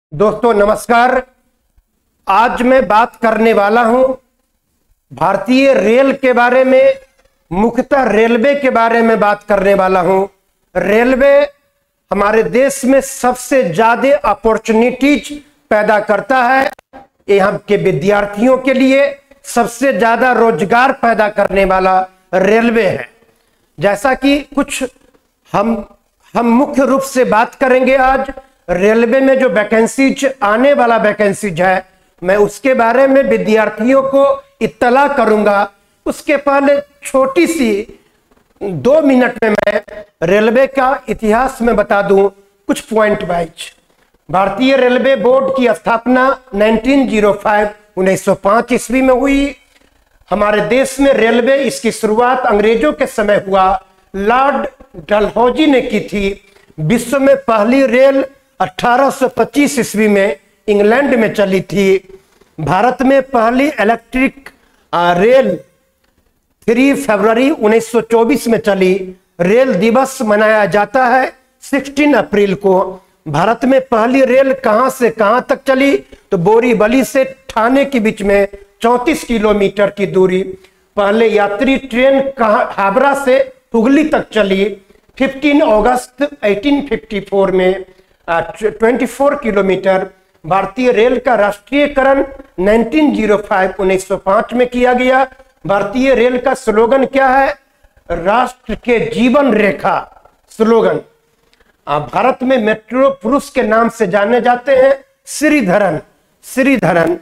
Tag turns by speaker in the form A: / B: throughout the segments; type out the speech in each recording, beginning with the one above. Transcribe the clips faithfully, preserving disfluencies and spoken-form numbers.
A: दोस्तों नमस्कार। आज मैं बात करने वाला हूं भारतीय रेल के बारे में, मुख्यतः रेलवे के बारे में बात करने वाला हूं। रेलवे हमारे देश में सबसे ज्यादा अपॉर्चुनिटीज पैदा करता है। यहाँ के विद्यार्थियों के लिए सबसे ज्यादा रोजगार पैदा करने वाला रेलवे है। जैसा कि कुछ हम हम मुख्य रूप से बात करेंगे आज रेलवे में जो वैकेंसीज आने वाला वैकेंसीज है, मैं उसके बारे में विद्यार्थियों को इत्तला करूंगा। उसके पहले छोटी सी दो मिनट में मैं रेलवे का इतिहास में बता दूं कुछ पॉइंट वाइज। भारतीय रेलवे बोर्ड की स्थापना उन्नीस सौ पाँच ईस्वी में हुई। हमारे देश में रेलवे इसकी शुरुआत अंग्रेजों के समय हुआ, लॉर्ड डलहौजी ने की थी। विश्व में पहली रेल अठारह सौ पच्चीस ईस्वी में इंग्लैंड में चली थी। भारत में पहली इलेक्ट्रिक रेल तीन फरवरी उन्नीस सौ चौबीस में चली। रेल दिवस मनाया जाता है सोलह अप्रैल को। भारत में पहली रेल कहां से कहां तक चली तो बोरीवली से ठाणे के बीच में चौंतीस किलोमीटर की दूरी। पहले यात्री ट्रेन हावड़ा से हुगली तक चली। पंद्रह अगस्त अठारह सौ चौवन में चौबीस किलोमीटर। भारतीय रेल का राष्ट्रीयकरण उन्नीस सौ पाँच में किया गया। भारतीय रेल का स्लोगन क्या है? राष्ट्र के जीवन रेखा स्लोगन। भारत में मेट्रो पुरुष के नाम से जाने जाते हैं श्रीधरन श्रीधरन।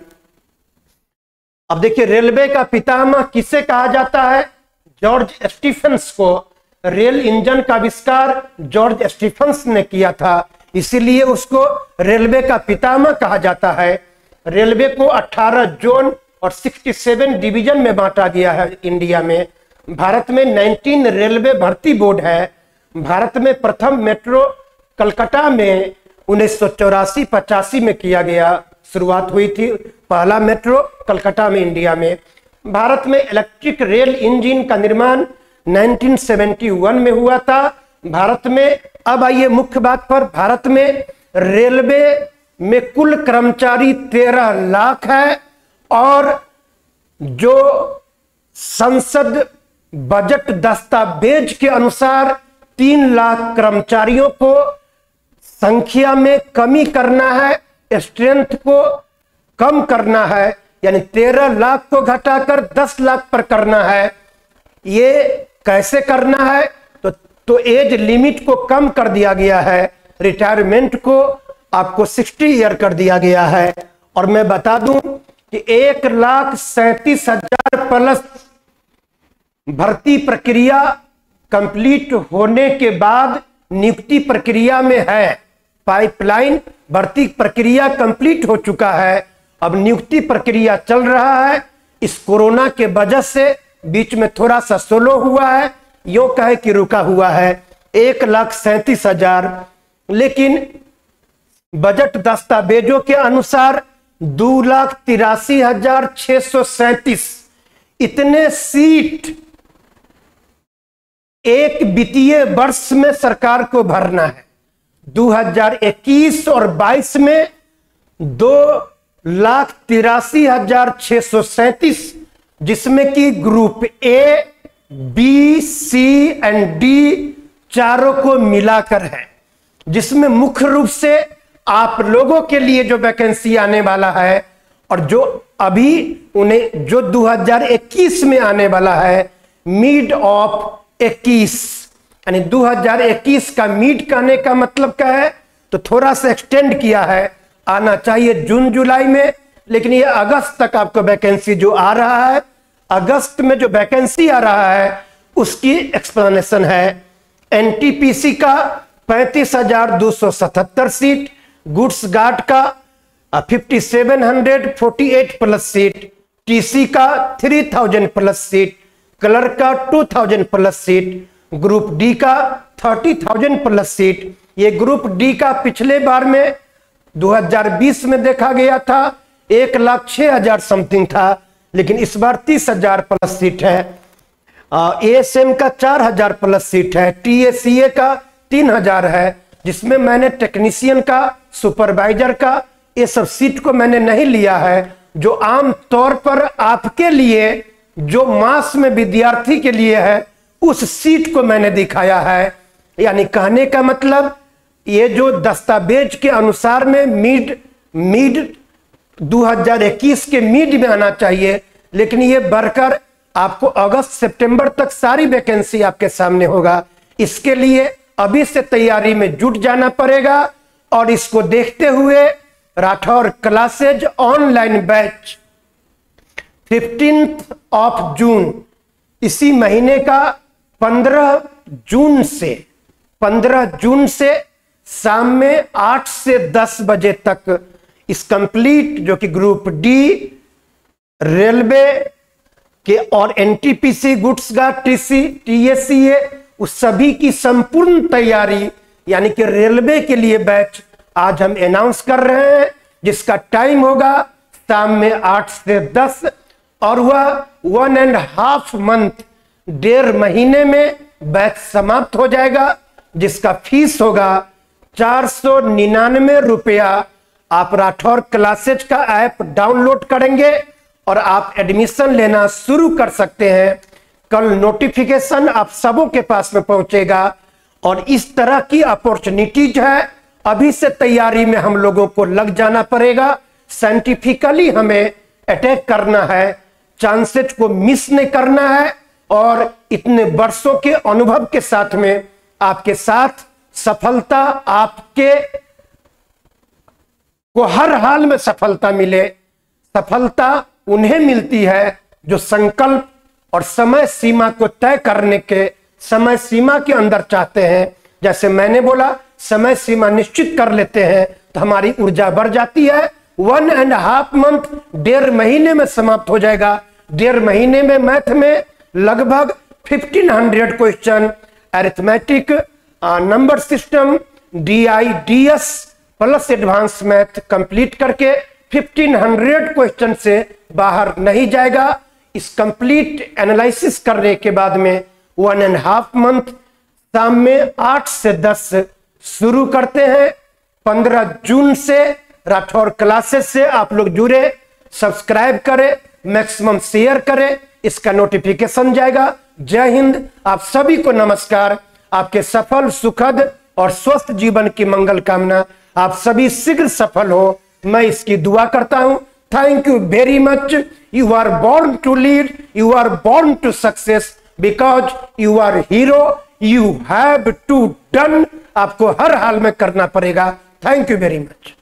A: अब देखिए रेलवे का पितामह किसे कहा जाता है? जॉर्ज स्टीफंस को। रेल इंजन का आविष्कार जॉर्ज स्टीफंस ने किया था, इसीलिए उसको रेलवे का पितामह कहा जाता है। रेलवे को अठारह जोन और सड़सठ डिवीजन में बांटा गया है इंडिया में। भारत में उन्नीस रेलवे भर्ती बोर्ड है। भारत में प्रथम मेट्रो कलकत्ता में उन्नीस सौ चौरासी पचासी में किया गया, शुरुआत हुई थी पहला मेट्रो कलकत्ता में इंडिया में। भारत में इलेक्ट्रिक रेल इंजन का निर्माण उन्नीस सौ इकहत्तर में हुआ था। भारत में, अब आइए मुख्य बात पर, भारत में रेलवे में कुल कर्मचारी तेरह लाख है और जो संसद बजट दस्तावेज के अनुसार तीन लाख कर्मचारियों को संख्या में कमी करना है, स्ट्रेंथ को कम करना है, यानी तेरह लाख को घटाकर दस लाख पर करना है। ये कैसे करना है? तो तो एज लिमिट को कम कर दिया गया है, रिटायरमेंट को आपको साठ ईयर कर दिया गया है। और मैं बता दूं कि एक लाख सैंतीस हजार प्लस भर्ती प्रक्रिया कंप्लीट होने के बाद नियुक्ति प्रक्रिया में है। पाइपलाइन भर्ती प्रक्रिया कंप्लीट हो चुका है, अब नियुक्ति प्रक्रिया चल रहा है। इस कोरोना के वजह से बीच में थोड़ा सा स्लो हुआ है, यो कहे कि रुका हुआ है। एक लाख सैंतीस हजार, लेकिन बजट दस्तावेजों के अनुसार दो लाख तिरासी हजार छह सौ सैंतीस इतने सीट एक वित्तीय वर्ष में सरकार को भरना है। दो हज़ार इक्कीस और बाईस में दो लाख तिरासी हजार छह सौ सैंतीस, जिसमें कि group A, B, C and D चारों को मिलाकर है, जिसमें मुख्य रूप से आप लोगों के लिए जो वैकेंसी आने वाला है और जो अभी उन्हें जो दो हज़ार इक्कीस में आने वाला है, मिड ऑफ इक्कीस, यानी दो हज़ार इक्कीस का मिड कहने का मतलब क्या है? तो थोड़ा सा एक्सटेंड किया है, आना चाहिए जून जुलाई में, लेकिन ये अगस्त तक आपको वैकेंसी जो आ रहा है, अगस्त में जो वैकेंसी आ रहा है उसकी एक्सप्लेनेशन है। एनटीपीसी का पैंतीस हजार दो सौ सतहत्तर सीट, गुड्स गार्ड का fifty seven hundred forty eight plus seat, TC का three thousand plus seat, clerk का two thousand plus seat, group D का थर्टी थाउजेंड प्लस सीट। ये ग्रुप डी का पिछले बार में दो हज़ार बीस में देखा गया था एक लाख छह हजार समथिंग था, लेकिन इस बार तीस हजार प्लस सीट है। एएसएम का चार हजार प्लस सीट है। टीएसीए का तीन हजार है, जिसमें मैंने टेक्नीशियन का, सुपरवाइजर का, ये सब सीट को मैंने नहीं लिया है, जो आम तौर पर आपके लिए, जो मास में विद्यार्थी के लिए है, उस सीट को मैंने दिखाया है। यानी कहने का मतलब ये जो दस्तावेज के अनुसार में मिड मिड दो हज़ार इक्कीस के मिड में आना चाहिए, लेकिन ये बढ़कर आपको अगस्त सितंबर तक सारी वैकेंसी आपके सामने होगा। इसके लिए अभी से तैयारी में जुट जाना पड़ेगा। और इसको देखते हुए Rathore classes online batch fifteenth of June, इसी महीने का पंद्रह जून से पंद्रह जून से शाम में आठ से दस बजे तक इस कंप्लीट, जो कि ग्रुप डी रेलवे के और एनटीपीसी गुड्स का टीसी टीएससीए, उस सभी की संपूर्ण तैयारी, यानी कि रेलवे के लिए बैच आज हम अनाउंस कर रहे हैं, जिसका टाइम होगा शाम में आठ से दस, और वह वन एंड हाफ मंथ, डेढ़ महीने में बैच समाप्त हो जाएगा, जिसका फीस होगा चार सौ निन्यानवे रुपया। आप राठौर क्लासेज का ऐप डाउनलोड करेंगे और आप एडमिशन लेना शुरू कर सकते हैं। कल नोटिफिकेशन आप सबों के पास में पहुंचेगा। और इस तरह की अपॉर्चुनिटीज है, अभी से तैयारी में हम लोगों को लग जाना पड़ेगा। साइंटिफिकली हमें अटैक करना है, चांसेस को मिस नहीं करना है। और इतने वर्षों के अनुभव के साथ में आपके साथ सफलता, आपके को हर हाल में सफलता मिले। सफलता उन्हें मिलती है जो संकल्प और समय सीमा को तय करने के समय सीमा के अंदर चाहते हैं। जैसे मैंने बोला, समय सीमा निश्चित कर लेते हैं तो हमारी ऊर्जा बढ़ जाती है। वन एंड हाफ मंथ, डेढ़ महीने में समाप्त हो जाएगा। डेढ़ महीने में मैथ में लगभग fifteen hundred question, arithmetic, number system, D I D S plus advance math complete करके फिफ्टीन हंड्रेड क्वेश्चन से बाहर नहीं जाएगा। इस कंप्लीट एनालिसिस करने के बाद में वन एंड हाफ मंथ शाम में आठ से दस शुरू करते हैं। पंद्रह जून से राठौर क्लासेस से आप लोग जुड़े, सब्सक्राइब करें, मैक्सिमम शेयर करें, इसका नोटिफिकेशन जाएगा। जय हिंद, आप सभी को नमस्कार। आपके सफल, सुखद और स्वस्थ जीवन की मंगल कामना। आप सभी शीघ्र सफल हो, मैं इसकी दुआ करता हूं। Thank you very much. You are born to lead, you are born to success, because you are hero, you have to done. आपको हर हाल में करना पड़ेगा। Thank you very much.